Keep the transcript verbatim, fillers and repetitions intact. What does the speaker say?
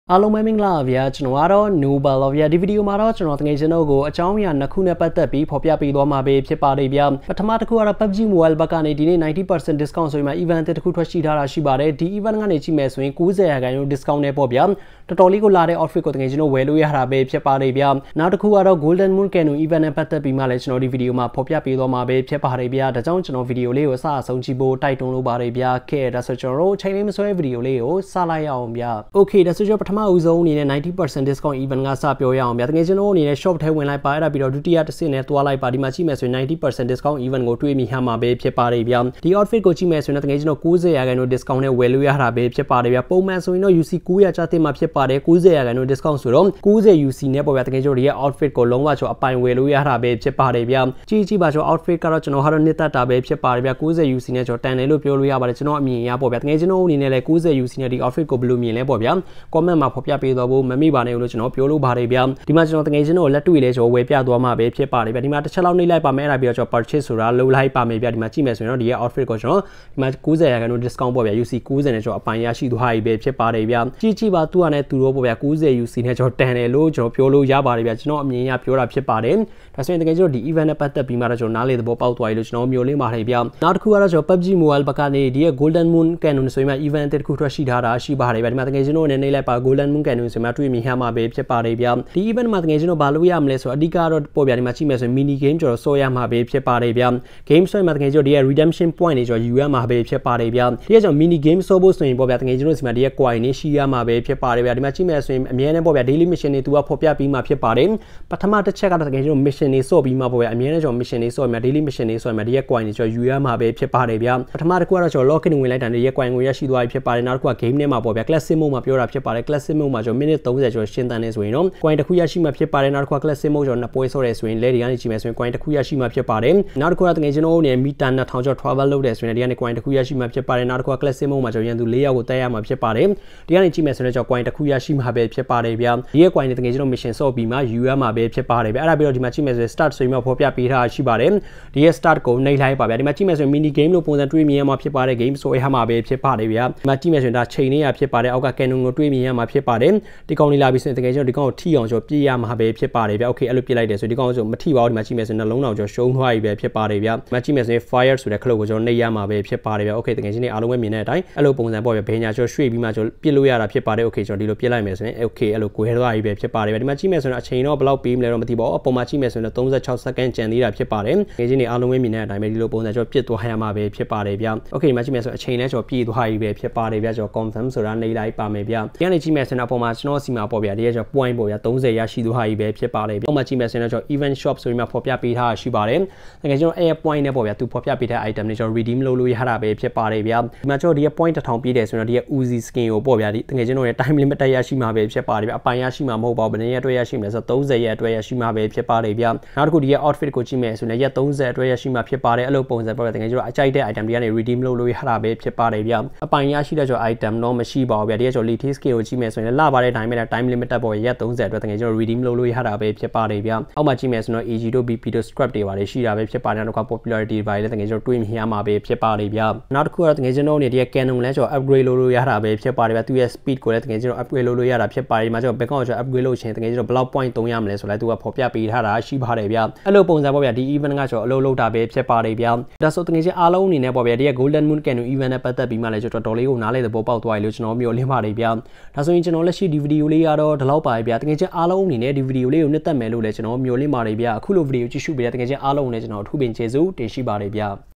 အားလုံးပဲမင်္ဂလာပါဗျာကျွန်တော်ကတော့ Nobel ပါဗျာဒီဗီဒီယိုမှာတော့ကျွန်တော်တကယ်ကျွန်တော်ကိုအကြောင်းအရာနှစ်ခုနဲ့ပတ်သက်ပြီးဖော်ပြပေးသွားမှာပဲဖြစ်ပါတယ်ဗျာပထမတစ်ခုကတော့ P U B G Mobile ဘက်ကနေဒီနေ့ ninety percent discount ဆိုပြီးမှ event တစ်ခုထွက်ရှိထားတာရှိပါတယ်ဒီ event ကနေကြည့်မယ်ဆိုရင်ninetyရာခိုင်နှုန်း discount နဲ့ပေါ့ဗျာတော်တော်လေးကိုလာတဲ့ outfit ကိုတကယ်ကျွန်တော်ဝယ်လို့ရတာပဲဖြစ်ပါတယ်ဗျာနောက်တစ်ခုကတော့ Golden Moon Canoe event နဲ့ပတ်သက်ပြီးမှလည်းကျွန်တော်ဒီဗီဒီယိုမှာဖော်ပြပေးသွားမှာပဲဖြစ်ပါတယ်ဗျာဒါကြောင့်ကျွန်တော်ဗီဒီယိုလေးကိုစအဆုံးကြည့်ဖို့တိုက်တွန်းလိုပါတယ်ဗျာခဲ့ဒါဆိုကျွန်တော်တို့ချိန်လေးမဆွဲဗီဒီယိုလေးကိုစလိုက်ရအောင်ဗျာ Okay ဒါဆိုကျွန်တော်ပထမဦးဆုံးအနေနဲ့ninety percent discount event ကစပြောရအောင်ဗျာတကယ်ကျွန်တော်အနေနဲ့ shop ထဲဝင်လိုက်ပါအဲ့ဒါပြီးတော့ဒုတိယတစ်ဆင့်နဲ့တွားလိုက်ပါဒီမှာကြည့်မယ်ဆိုရင်ninety percent discount event ကိုတွေ့မိရမှာပဲဖြစ်ပါတယ်ဗျာဒီ outfit ကိုကြည့်မယ်ဆိုရင်တကယ်ကျွန်တော်ninetyရာခိုင်နှုန်း discount နဲ့ဝယ်လို့ရတာပဲဖြစ်ပါတယ်ဗျာပုံမှန်ဆိုရင်တော့ U C nine hundredကျတင်မှာဖြစ်ပါတယ်ninetyရာခိုင်နှုန်း discount ဆိုတော့ninety U C နဲ့ပေါ့ဗျာတကယ်ကျွန်တော်ဒီရဲ့ outfit ကိုလုံးဝကျွန်တော်အပိုင်ဝယ်လို့ရတာပဲဖြစ်ပါတယ်ဗျာကြည့်ကြည့်ပါကျွန်တော် outfit ကတော့ကျွန်တော်ဟာတော့နှစ်သက်တာပဲဖြစ်ပါတယ်ဗျာninety U C နဲ့ကျွန်တော်တန်တယ်လို့ပြောလို့ရပါတယ်ကျွန်တော်အမြင်ရပေါ့ဗျာတကယ်ကျွန်တော်အနေနဲ့လည်းninety U C နဲ့ဒီ outfit ကိုဘယ်လိုမြင်လဲပေါ့ဗျာ comment မှာဖော်ပြပေးတော့ဖို့မမေ့ပါနဲ့လို့ကျွန်တော်ပြောလို့ပါတယ်ဗျာဒီမှာကျွန်တော်တကယ်ကျွန်တော်လက်တွေ့လဲကျွန်တော်ဝယ်ပြသွားမှာပဲဖြစ်ပါတယ်ဗျာဒီမှာတစ်ချက်လောက်နှိပ်လိုက်ပါမယ်အဲ့ဒါပြီးတော့ကျွန်တော် purchase ဆိုတာလုပ်လိုက်ပါမယ်ဗျာဒီမှာကြည့်မယ်ဆိုရင်တော့ဒီရဲ့ outfit ကိုကျွန်တော်ဒီမှာninetyရာခိုင်နှုန်း discount ပေါ့ဗျာ U C ninetyနဲ့ကျွန်တော်အပိုင်ရရှိသွားပြီပဲဖြစ်ပါတယ်ဗျာကြည့်ကြည့်ပါသူကလည်းသူတို့ပေါ့ဗျာninety U C နဲ့ကျွန်တော်တန်တယ်လို့ကျွန်တော်ပြောလို့ရပါတယ်ဗျာကျွန်တော်အမြင်ရပြောတာဖြစ်ပါတယ်ဒါဆိုရင်တကယ်ကျွန်တော်ဒီ event နဲ့ပတ်သက်ပြီးမှတော့ကျွန်တော်နားလေသဘောပေါက်သွားပြီလို့ကျွန်တော်မျိုးလေးပါတယ်ဗျာနောက်တစ်ခုကတော့ကျွန်တော် P U B G Mobile ဘက်ကနေဒီရဲ့ Golden Moon Canoe ဆိုရင်မှ event တစ်ခုထွက်ရှိထားတာရှိပါတယ်ဗျာဒီမှာတကယ်ကျွန်တော်အနေနဲ့လိုက်ပါ Golden Moon Canoe ဆိုမှတွေ့မြင်ရမှာပဲဖြစ်ပါတယ်ဗျာဒီ event မှာတကယ်ကျွန်တော်ဘာလို့ရမလဲဆိုတော့အဓိကတော့ပေါ်ဗျာဒီမှာကြည့်မယ်ဆိုရင် mini game ကျွန်တော်ဆော်ရမှာပဲဖြစ်ပါတယ်ဗျာ game ဆော်မှာတကယ်ကျွန်တော်ဒီရဲ့ redemption point တွေကျွန်တော်ယူရမှာပဲဖြစ်ပါတယ်ဗျာဒီကကြောင့် mini game ဆော်ဖို့ဆိုရင်ပေါ်ဗျာတကယ်ကျွန်တော်ဒီမှာဒီရဲ့ coin တွေရှိရမှာပဲဖြစ်ပါတယ်ဗျာဒီမှာကြည့်မယ်ဆိုရင်အများနဲ့ပေါ်ဗျာ daily mission တွေသူကဖော်ပြပြီးမှဖြစ်ပါတယ်ပထမတစ်ချက်ကတော့တကယ်ကျွန်တော် mission တွေဆော့ပြီးမှပေါ်ဗျာအများနဲ့ကျွန်တော် mission တွေဆော့မှာ daily mission တွေဆော့မှာဒီရဲ့ coin တွေကျွန်တော်ယူရမှာပဲဖြစ်ပါတယ်ဗျာပထမတစ်ခုကတော့ကျွန်တော် login ဝင်လိုက်တာဒီရဲ့ coin ကိုရရှိသွားပြီဖြစ်ပါတယ်နောက်တစ်ခုက game ထဲမှာပေါ်ဗျာ classic mode မှာပြောတာဖြစ်ပါတယ် classic mode မှာကျွန်တော် minute thirtyကျွန်တော်ရှင်းတန်းနေဆိုရင်တော့ coin တစ်ခုရရှိမှဖြစ်ပါတယ်နောက်တစ်ခုက classic mode ကျွန်တော်နှစ်ပွဲဆော့ရဲဆိုရင်လဲဒီကနေကြည့်မယ်ဆိုရင် coin တစ်ခုရရှိမှဖြစ်ပါတယ်နောက်တစ်ခုကတကယ်ကျွန်တော်တို့နေမီတာtwo thousandကျွန်တော် travel လုပ်တယ်ဆိုရင်ဒီကနေ coin တစ်ခုရရှိမှဖြစ်ပါတယ်နောက်တစ်ခုက classic mode မှာကျွန်တော်ရန်သူfourယောက်ကိုတက်ရမှာဖြစ်ပါတယ်ဒီကနေကြည့်မယ်ဆိုရင်ကျွန်တော် coin တစ်ခုရရှိမှပဲဖြစ်ပါတယ်ဗျာဒီရဲ့ coin တွေတကယ်ကျွန်တော် mission ဆော့ပြီးမှယူရမှာပဲဖြစ်ပါတယ်ဗျာအဲ့ဒါပြီးတော့ဒီမှာကြည့်မယ်ဆိုရင် start ဆိုပြီးမှဖော်ပြပေးထားရှိပါတယ်ဒီရဲ့ start ကိုနှိပ်လိုက်ပါဗျာဒီမှာကြည့်မယ်ဆိုရင် mini game လို့ပုံစံတွေ့မြင်ရမှာဖြစ်ပါတယ် game ဆော့ရမှာပဲဖြစ်ပါတယ်ဗျာဒီမှာကြည့်မယ်ဆိုရင်ဒါချိန်နေရဖြစ်ပါတယ်အောက်က canon ကိုတွေ့မြင်ရမှာဖြစ်ပါတယ်ဒီကောင်လေးလာပြီးဆိုရင်တကယ်ကျွန်တော်ဒီကောင်ကိုထိအောင်ကျွန်တော်ပြည့်ရမှာပဲဖြစ်ပါတယ်ဗျာ okay အဲ့လိုပြစ်လိုက်တယ်ဆိုဒီကောင်ဆိုမထိပါဘူးဒီမှာကြည့်မယ်ဆိုရင်နှလုံးတော်ကျွန်တော်ရှုံးသွားပြီပဲဖြစ်ပါတယ်ဗျာဒီမှာကြည့်မယ်ဆိုရင် fire ဆိုတဲ့ခလုတ်ကိုကျွန်တော်နှိပ်ရမှာပဲဖြစ်ပါတယ်ဗျာ okay တကယ်ချင်းနေအားလုံးပဲမြင်တဲ့အတိုင်းအဲ့လိုပုံစံပေါ့ဗျာဘယ်ညာကျွန်တော်ရွှေ့ပြီးမှကျွန်တော်ပြစ်လို့ရတာဖြစ်ပါတယ် okay ကျွန်တော်ဒီလိုပြစ်လိုက်မယ်ဆိုရင် okay အဲ့လိုကိုယ်သွားပြီပဲဖြစ်ပါတယ်ဗျာဒီမှာကြည့်မယ်ဆိုရင်အချိန်တော့ဘယ်လောက်ပေးမလဲတော့မသိပါဘူးအပေါ်မှာကြည့်မယ်ဆိုရင်thirty-sixစက္ကန့်ကျန်သေးတာဖြစ်ပါတယ်တကယ်ချင်းနေအားလုံးပဲမြင်တဲ့အတိုင်းပဲဒီလိုပုံစံကျွန်တော်ပြစ်သွားရမှာပဲဖြစ်ပါတယ်ဗျာ okay ဒီမှာကြည့်မယ်ဆိုရင်အချိန်လည်းကျွန်တော်ပြည့်သွားပြီပဲဖြစ်ပါတယ်ဗျာကျွန်တော် confirm ဆိုတာနှိပ်လိုက်ပါမယ်ဗျာဒီကနေကြည့်မယ်ဆိုရင်အပေါ်မှာကျွန်တော်စီမှာပေါ့ဗျာဒီကကျွန်တော် point ပေါ့ဗျာthirtyရရှိသွားပြီပဲဖြစ်ပါတယ်ဗျာအောက်မှာကြည့်မယ်ဆိုရင်ကျွန်တော် event shop ဆိုပြီးမှဖော်ပြပေးထားရှိပါတယ်တကယ်ကျွန်တော် air point နဲ့ပေါ့ဗျာသူဖော်ပြပေးတဲ့ item တွေကျွန်တော် redeem လုပ်လို့ရတာပဲဖြစ်ပါတယ်ဗျာဒီမှာကျွန်တော်ဒီ point one thousandပြည့်တယ်ဆိုတော့ဒီ Uzi skin ကိုပေါ့ဗျာဒီတကယ်ကျွန်တော်ရဲ့ time limit ရရှိမှာပဲဖြစ်ပါတယ်ဗျာအပိုင်ရရှိမှာမဟုတ်ပါဘူးဘယ်နှစ်ရက်အတွက်ရရှိမလဲဆိုတော့thirtyရက်အတွက်ရရှိမှာပဲဖြစ်ပါတယ်ဗျာနောက်တစ်ခုဒီရဲ့ outfit ကိုကြည့်မယ်ဆိုရင်ရက်thirtyအတွက်ရရှိမှာဖြစ်ပါတယ်အဲ့လိုပုံစံပေါ့ဗျာတကယ်ကျွန်တော်အကြိုက်တဲ့ item တွေကနေ redeem လုပ်လို့ရတာပဲဖြစ်ပါတယ်ဗျာအပိုင်ရရှိတဲ့ကျွန်တော် item တော့မရှိပါဘူးဗျာဒီကကျွန်တော် elite skin ကိုကြည့်မယ်ဆိုရင်လာပါတဲ့ time နဲ့ time limit ပေါ့ရက်thirtyအတွက်တကယ်ကျွန်တော် redeem လုပ်လို့ရတာပဲဖြစ်ပါတယ်ဗျာအောက်မှာကြည့်မယ်ဆိုတော့ A G တို့ B P တို့ scrap တွေပါတယ်ရှိတာပဲဖြစ်ပါတယ်နောက်တစ်ခါ popularity တွေပါတယ်တကယ်ကျွန်တော်တွေးမြင်ရမှာပဲဖြစ်ပါတယ်ဗျာနောက်တစ်ခုကတော့တကယ်ကျွန်တော်နေဒီ Canon လည်းကျွန်တော် upgrade လုပ်လို့ရတာပဲဖြစ်ပါတယ်ဗျာသူရဲ့ speed ကိုလည်းတကယ်ကျွန်တော် upgrade လုပ်လို့ရတာဖြစ်ပါတယ်ဒီမှာကျွန်တော် background ကိုကျွန်တော် upgrade လုပ်ချင်တကယ်ကျွန်တော်ဘယ်လောက် point သုံးရမလဲဆိုလိုက်သူကဖော်ပြပေးထားတာရှိပါတယ်ဗျာအဲ့လိုပုံစံပေါ့ဗျာဒီ event ကကျွန်တော်အလုပ်လုပ်တာပဲဖြစ်ပါတယ်ဗျာဒါဆိုတကယ်ချင်းအားလုံးအနေနဲ့ပေါ့ဗျာဒီရဲ့ Golden Moon Canoe event နဲ့ပတ်သက်ပြီးမှလည်းကျွန်တော်တော်လေးကိုနားလေသဘောပေါက်သွားပြီလို့ကျွန်တော်မျိုးလင်းပါတယ်ဗျာဒါဆိုရင်ကျွန်တော်လက်ရှိဒီဗီဒီယိုလေးကတော့ဒီလောက်ပါပဲဗျာတကယ်ချင်းအားလုံးအနေနဲ့ဒီဗီဒီယိုလေးကိုနှစ်သက်မယ်လို့လည်းကျွန်တော်မျိုးလင်းပါတယ်ဗျာအခုလိုဗီဒီယိုကြည့်ရှုပေးတဲ့တကယ်ချင်းအားလုံးနဲ့ကျွန်တော်အထူးပင်ကျေးဇူးတင်ရှိပါတယ်ဗျာ